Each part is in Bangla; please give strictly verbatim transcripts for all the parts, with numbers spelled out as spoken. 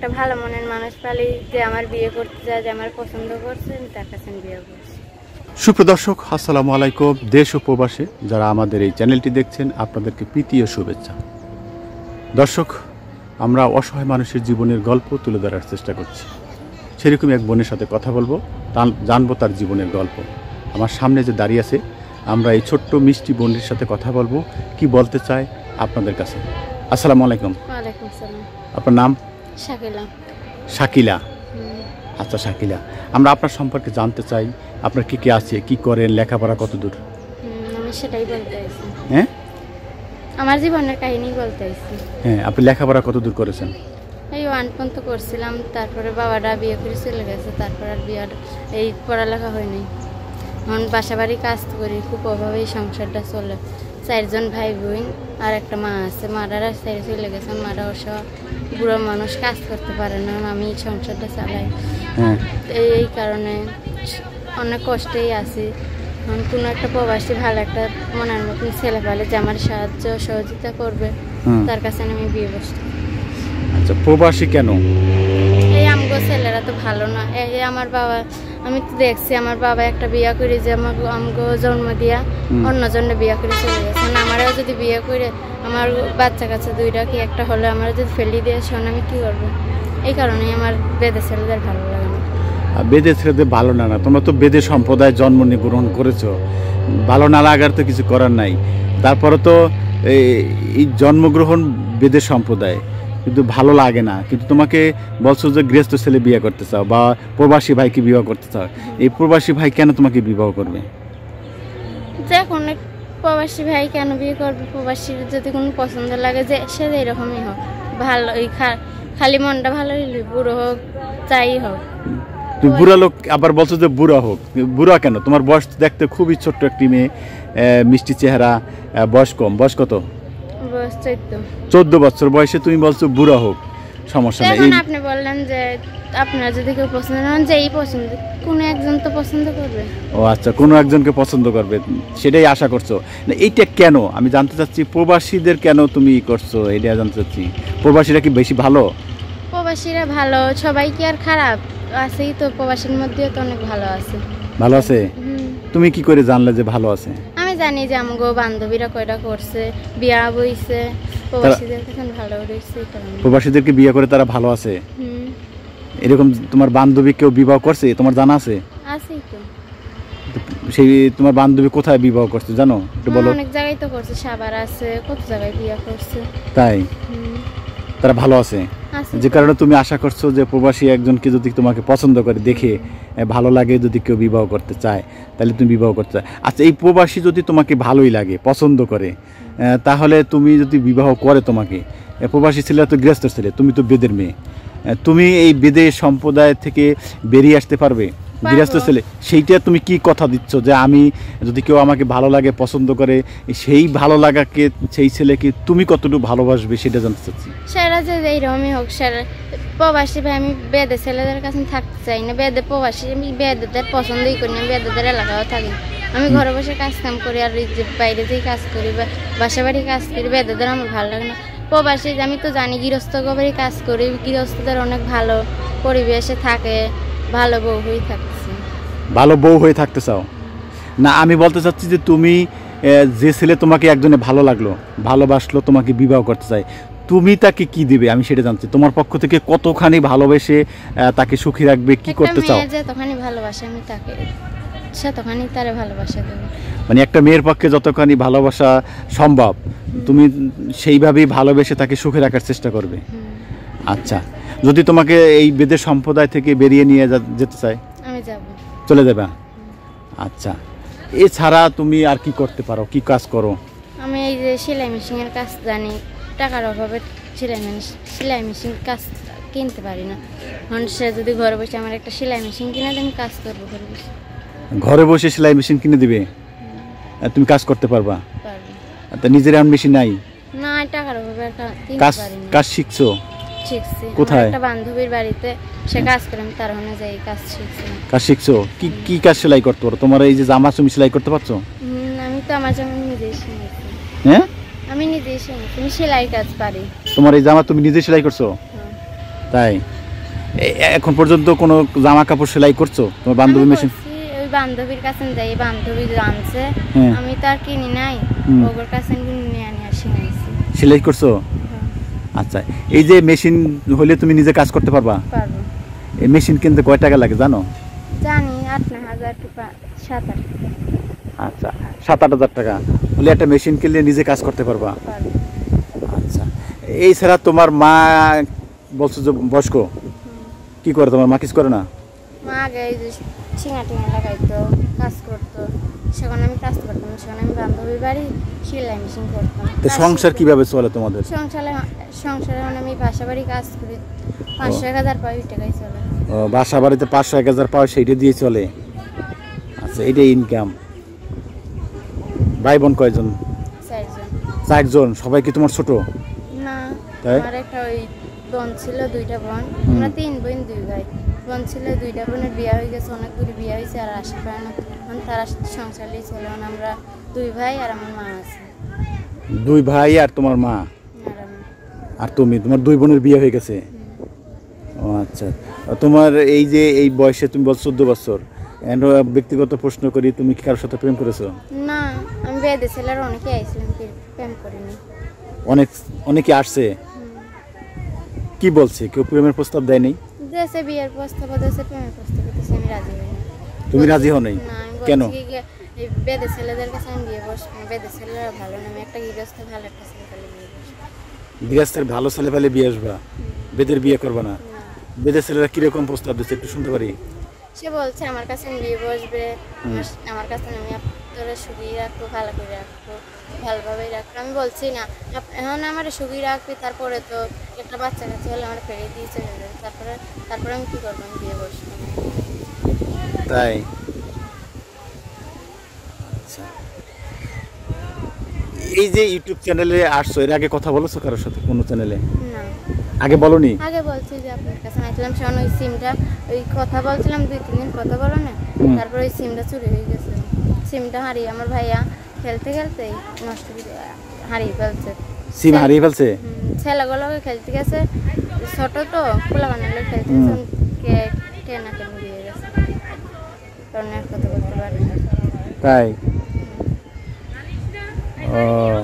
একটা ভালো মনের মানুষ পালি যে আমার বিয়ে করতে যায়, যে আমার পছন্দ করছে, তার কাছে বিয়ে করছি। সুপ্রদর্শক আসসালামু আলাইকুম। দেশ ও প্রবাসে যারা আমাদের এই চ্যানেলটি দেখছেন আপনাদেরকে প্রীতি ও শুভেচ্ছা। দর্শক, আমরা অসহায় মানুষের জীবনের গল্প তুলে ধরার চেষ্টা করছি। সেরকমই এক বোনের সাথে কথা বলবো, তার জানবো তার জীবনের গল্প। আমার সামনে যে দাঁড়িয়ে আছে, আমরা এই ছোট্ট মিষ্টি বোনের সাথে কথা বলবো, কি বলতে চায় আপনাদের কাছে। আসসালামু আলাইকুম। ওয়ালাইকুম আসসালাম। আপনার নাম? শাকিলা। শাকিলা, আচ্ছা শাকিলা, আমরা আপনার সম্পর্কে জানতে চাই। আপনার কি কি আছে, কি করেন, লেখাপড়া কত দূর? আমি সেটাই বলতে চাইছি। হ্যাঁ, আমার জীবনের কাহিনী বলতে চাইছি। হ্যাঁ, আপনি লেখাপড়া কত দূর করেছেন? এই ওয়ান পর্যন্ত করছিলাম, তারপরে বাবারা বিয়ে করে চলে গেছে, তারপর আর বিয়ে এই পড়ালেখা হয়নি। এখন বাসা বাড়ি কাজ করি, খুব অভাবেই সংসারটা চলে। চারজন ভাই বোন আর একটা মা আছে, মারারা ছেড়ে চলে গেছে। মারা অবশ্য বুড়ো মানুষ, কাজ করতে পারে না, আমি সংসারটা চালাই। এই কারণে অনেক কষ্টেই আছি। কোনো একটা প্রবাসী ভালো একটা মনের মতন ছেলে পেলে যে আমার সাহায্য সহযোগিতা করবে, তার কাছে আমি বিয়ে বসছি। আচ্ছা, প্রবাসী কেন? এই আমগো ছেলেরা তো ভালো না। এই আমার বাবা, আমি তো দেখছি আমার বাবা একটা বিয়ে করে যে আমার আমগো জন্ম দিয়া অন্যজনে বিয়ে করে চলে গেছে। আমারও যদি বিয়ে করে আমার বাচ্চা কাছে দুইটা কি একটা হলে আমার যদি ফেলি দিয়ে শোন, আমি কি করবো? এই কারণেই আমার বেদে ছেলেদের ভালো লাগে না। বেদে ছেলেদের ভালো না না তোমরা তো বেদে সম্প্রদায় জন্ম নিয়ে গ্রহণ করেছো, ভালো না লাগার তো কিছু করার নাই। তারপরে তো এই জন্মগ্রহণ বেদের সম্প্রদায়, কিন্তু ভালো লাগে না। কিন্তু তোমাকে বলছো যে গৃহস্থ ছেলে বিয়ে করতে চাও বা প্রবাসী ভাইকে বিবাহ করতে চাও, এই প্রবাসী ভাই কেন তোমাকে বিবাহ করবে? যে কোনো প্রবাসী ভাই কেন বিয়ে করবে? প্রবাসীর যদি কোনো পছন্দ লাগে, যে সে এরকমই হোক, ভালো, ওই খালি মনটা ভালো হইলে, বুড়ো হোক যাই হোক। তুমি বুড়া লোক আবার বলছো যে বুড়া হোক, বুড়া কেন? তোমার বয়স দেখতে খুবই ছোট্ট একটি মেয়ে, মিষ্টি চেহারা, বয়স কম। বয়স কত? চোদ্দ বছর বয়সে তুমি বলছো বুড়া হোক, সমস্যা নেই। আপনি বললেন যে আপনার যদি কেউ পছন্দ না, যে এই পছন্দ, কোনো একজন তো পছন্দ করবে। ও আচ্ছা, কোনো একজনকে পছন্দ করবে, সেটাই আশা করছো না? এইটা কেন আমি জানতে চাচ্ছি। প্রবাসীদের কেন তুমি করছো এটা জানতে চাচ্ছি। প্রবাসীরা কি বেশি ভালো? প্রবাসীরা ভালো, সবাই কি আর খারাপ? আছেই তো, প্রবাসীর মধ্যেও তো অনেক ভালো আছে। ভালো আছে? তুমি কি করে জানলে যে ভালো আছে? আমি জানি যে আমগো বান্ধবীরা কয়টা করছে, বিয়া বইছে, প্রবাসীদের কাছে ভালো রইছে। প্রবাসীদেরকে বিয়ে করে তারা ভালো আছে। এরকম তোমার বান্ধবী কেউ বিবাহ করছে তোমার জানা আছে? আছেই তো। সেই তোমার বান্ধবী কোথায় বিবাহ করছে জানো? একটু বলো। অনেক জায়গায় তো করছে, সাভার আছে, কত জায়গায় বিয়ে করছে। তাই? তারা ভালো আছে, যে কারণে তুমি আশা করছো যে প্রবাসী একজনকে যদি তোমাকে পছন্দ করে, দেখে ভালো লাগে, যদি কেউ বিবাহ করতে চায় তাহলে তুমি বিবাহ করতে চায়। আচ্ছা, এই প্রবাসী যদি তোমাকে ভালোই লাগে, পছন্দ করে, তাহলে তুমি যদি বিবাহ করে, তোমাকে প্রবাসী ছেলে তো গৃহস্থ ছেলে, তুমি তো বেদের মেয়ে, তুমি এই বেদের সম্প্রদায় থেকে বেরিয়ে আসতে পারবে? গৃহস্থ ছেলে, সেইটা তুমি কি কথা দিচ্ছ যে আমি যদি কেউ আমাকে ভালো লাগে, পছন্দ করে, সেই ভালো লাগাকে, সেই ছেলেকে তুমি কতটুকু ভালোবাসবে সেটা জানতে চাচ্ছি। সেটা যে এইরকমই হোক, সেটা প্রবাসী ভাই, আমি বেদে ছেলেদের কাছে থাকতে চাই না। বেদে প্রবাসী আমি বেদেদের পছন্দই করি না, বেদেদের এলাকাও থাকি। আমি ঘরে বসে কাজ কাম করি, আর বাইরে যেই কাজ করি বা বাসা বাড়ি কাজ করি, বেদেদের আমার ভালো লাগে না। প্রবাসী আমি তো জানি, গৃহস্থ বাড়ি কাজ করি, গৃহস্থদের অনেক ভালো পরিবেশে থাকে, ভালো বউ হয়ে থাকছে। ভালো বউ হয়ে থাকতে চাও না? আমি বলতে চাচ্ছি যে তুমি যে ছেলে তোমাকে একজনে ভালো লাগলো, ভালোবাসলো, তোমাকে বিবাহ করতে চাই, তুমি তাকে কি দিবে আমি সেটা জানছি। তোমার পক্ষ থেকে কতখানি ভালোবেসে তাকে সুখী রাখবে, কি করতে চাও? যতখানি ভালোবাসে আমি তাকে, সে তখনই তারে ভালোবাসা দেবো। মানে একটা মেয়ের পক্ষে যতখানি ভালোবাসা সম্ভব, তুমি সেইভাবেই ভালোবেসে তাকে সুখে রাখার চেষ্টা করবে। আচ্ছা, যদি তোমাকে এই বেদের সম্প্রদায় থেকে বেরিয়ে নিয়ে যেতে চাই, আমি যাব। চলে যাবে? আচ্ছা, এছাড়া তুমি আর কি করতে পারো, কি কাজ করো? আমি এই যে সেলাই মেশিনের কাজ জানি, টাকার অভাবে সেলাই সেলাই মেশিন কাজ কিনতে পারি না। সে যদি ঘরে বসে আমার একটা সেলাই মেশিন কিনে দেয়, আমি কাজ করবো ঘরে বসে। ঘরে বসে সেলাই মেশিন কিনে দিবে, তুমি কাজ করতে পারবা? তা নিজের এমন মেশিন নাই? না, টাকার অভাবে কাজ কাজ শিখছো? শিখছি। কোথায়? একটা বান্ধবীর বাড়িতে সে কাজ করে, আমি তার ওখানে যাই কাজ শিখছি। কাজ শিখছো? কি কি কাজ সেলাই করতে পারো? তোমার এই যে জামা তুমি সেলাই করতে পারছো? আমি তো আমার জামা নিজেই শিখেছি। হ্যাঁ, আমি নিজেই শিখেছি, আমি সেলাই কাজ পারি। তোমার এই জামা তুমি নিজে সেলাই করছো? তাই? এখন পর্যন্ত কোনো জামা কাপড় সেলাই করছো তোমার বান্ধবী মেশিন? ওই বান্ধবীর কাছে যাই, বান্ধবী জানছে, আমি তো আর কিনি নাই, ওর কাছে নিয়ে আনি আর শিখাইছি। সেলাই করছো? আচ্ছা, এই যে মেশিন হলে তুমি নিজে কাজ করতে পারবা? পারবো। এই মেশিন কিনতে কয় টাকা লাগে জানো? জানি, আট ন হাজার কি সাত আট। আচ্ছা, সাত আট হাজার টাকা হলে একটা মেশিন কিনলে নিজে কাজ করতে পারবা? পারবো। আচ্ছা, এই ছাড়া তোমার মা বলছো যে বয়স্ক, কি করে তোমার মা? কিছু করে না? মা আগে এই যে ছিঙা টিঙা লাগাইতো, কাজ করতো, সেখানে আমি কাজ করতাম, সেখানে আমি বান্ধবীর বাড়ি সেলাই মেশিন করতাম। তো সংসার কিভাবে চলে তোমাদের? সংসারে সংসারে মানে আমি বাসা বাড়ি কাজ করি, পাঁচশো এক হাজার পাই, ওই টাকাই চলে। ও, বাসা বাড়িতে পাঁচশো এক হাজার পাও, সেইটা দিয়ে চলে? আচ্ছা, এইটাই ইনকাম। ভাই বোন কয়জন? চারজন। চারজন। সবাই কি তোমার ছোট? না, তাই? আমার একটা ওই বোন ছিল, দুইটা বোন, আমরা তিন বোন দুই ভাই। বোন ছিল, দুইটা বোনের বিয়ে হয়ে গেছে, অনেক দূরে বিয়ে হয়েছে, আর আসা পায় না, মানে তারা সংসার নিয়ে চলে। আমরা দুই ভাই আর আমার মা আছে। দুই ভাই আর তোমার মা আর আমি। আর তুমি, তোমার দুই বোনের বিয়ে হয়ে গেছে? ও আচ্ছা, তোমার এই যে এই বয়সে তুমি বল চোদ্দ বছর, ব্যক্তিগত প্রশ্ন করি, তুমি কি কারোর সাথে প্রেম করেছো? না, আমি বেদে ছেলের অনেকে আইছিলাম, প্রেম করিনি। অনেক অনেকে আসছে, কি বলছে? কেউ প্রেমের প্রস্তাব দেয়নি? দেশে বিয়ের প্রস্তাব দেশে, প্রেমের প্রস্তাব দিয়েছে, আমি রাজি হই না। তুমি রাজি হও নাই? না, আমি কেন? বলছি কি এই বেদে ছেলেদের কাছে আমি বিয়ে বসবো, বেদে ছেলেরা ভালো না, আমি একটা গৃহস্থ ভালো একটা ছেলে পেলে বিয়ে বসবো। গৃহস্থের ভালো ছেলে পেলে বিয়ে আসবা, বেদের বিয়ে করবা না? বেদের ছেলেরা কিরকম প্রস্তাব দিচ্ছে একটু শুনতে পারি? সে বলছে আমার কাছে বিয়ে বসবে, আমার কাছে আমি তোরা সুখী রাখবো, ভালো করে রাখবো, ভালোভাবেই রাখবো। আমি বলছি না, এখন আমার সুখী রাখবি, তারপরে তো একটা বাচ্চা কাছে হলে আমার ফেরে দিয়ে চলে যাবে, তারপরে তারপরে আমি কী করবো? আমি বিয়ে বসবো। তাই? আচ্ছা, এই যে ইউটিউব চ্যানেলে আসছো, এর আগে কথা বলেছো কারোর সাথে কোনো চ্যানেলে? না, আগে বলোনি? আগে বলছি যে আপনার কাছে আসলাম, সেখানে ওই সিমটা, ওই কথা বলছিলাম দুই তিন দিন কথা বলো না, তারপর ওই সিমটা চুরি হয়ে গেছে। সিমটা হারিয়ে আমার ভাইয়া খেলতে খেলতে নষ্ট হারিয়ে ফেলছে। সিম হারিয়ে ফেলছে? ছেলেগুলোকে খেলতে গেছে, ছোট তো খোলা বানালে খেলতে গেছে, টেনা টেন দিয়ে গেছে, কারণ এক কথা বলতে পারি না। তাই? ও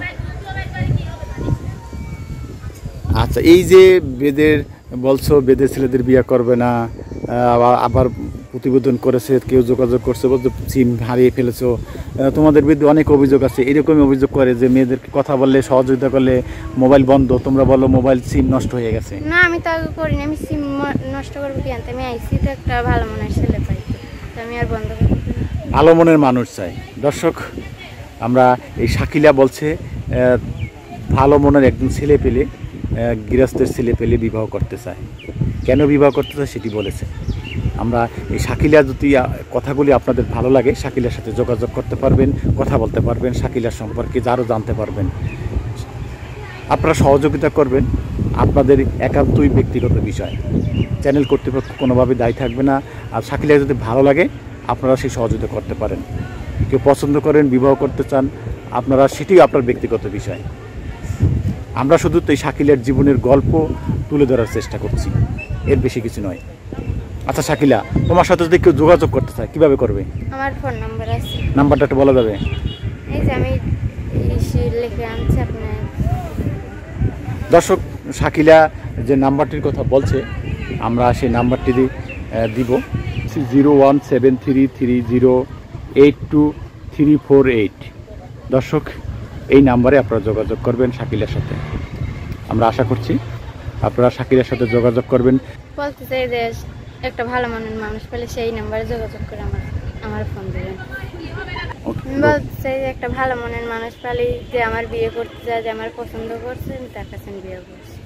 আচ্ছা, এই যে বেদের বলছো বেদের ছেলেদের বিয়ে করবে না, আবার প্রতিবেদন করেছে, কেউ যোগাযোগ করছে, বলছো সিম হারিয়ে ফেলেছো, তোমাদের বিরুদ্ধে অনেক অভিযোগ আছে। এরকমই অভিযোগ করে যে মেয়েদেরকে কথা বললে, সহযোগিতা করলে মোবাইল বন্ধ, তোমরা বলো মোবাইল সিম নষ্ট হয়ে গেছে। না, আমি তো আগে করিনি, আমি সিম নষ্ট করবো কি আনতে, আমি আইসি তো একটা ভালো মনের ছেলে পাই, তো আমি আর বন্ধ করবো। ভালো মনের মানুষ চাই। দর্শক, আমরা এই শাকিলা বলছে ভালো মনের একজন ছেলে পেলে, গৃহস্থের ছেলে পেলে বিবাহ করতে চায়। কেন বিবাহ করতে চায় সেটি বলেছে। আমরা এই শাকিলা যদি কথাগুলি আপনাদের ভালো লাগে, শাকিলার সাথে যোগাযোগ করতে পারবেন, কথা বলতে পারবেন, শাকিলার সম্পর্কে আরও জানতে পারবেন। আপনারা সহযোগিতা করবেন, আপনাদের একান্তই ব্যক্তিগত বিষয়, চ্যানেল কর্তৃপক্ষ কোনোভাবে দায়ী থাকবে না। আর শাকিলা যদি ভালো লাগে আপনারা সেই সহযোগিতা করতে পারেন। কেউ পছন্দ করেন, বিবাহ করতে চান, আপনারা সেটি আপনার ব্যক্তিগত বিষয়। আমরা শুধু তো এই শাকিলার জীবনের গল্প তুলে ধরার চেষ্টা করছি, এর বেশি কিছু নয়। আচ্ছা শাকিলা, তোমার সাথে যদি কেউ যোগাযোগ করতে চায় কিভাবে করবে? আমার ফোন নাম্বার আছে। নাম্বারটা একটু বলা যাবে? এই যে আমি লিখে আনছি আপনার। দর্শক, শাকিলা যে নাম্বারটির কথা বলছে, আমরা সেই নাম্বারটি দিব zero one seven three three zero eight two three four eight. দর্শক, এই নাম্বারে আপনারা যোগাযোগ করবেন শাকিলার সাথে। আমরা আশা করছি আপনারা শাকিলার সাথে যোগাযোগ করবেন। বলতে চাই যে একটা ভালো মনের মানুষ পেলে সেই নাম্বারে যোগাযোগ করে আমার আমার ফোন দেবেন। বলতে চাই যে একটা ভালো মনের মানুষ পেলে যে আমার বিয়ে করতে চায়, যে আমার পছন্দ করছে, আমি তার কাছে বিয়ে করছি।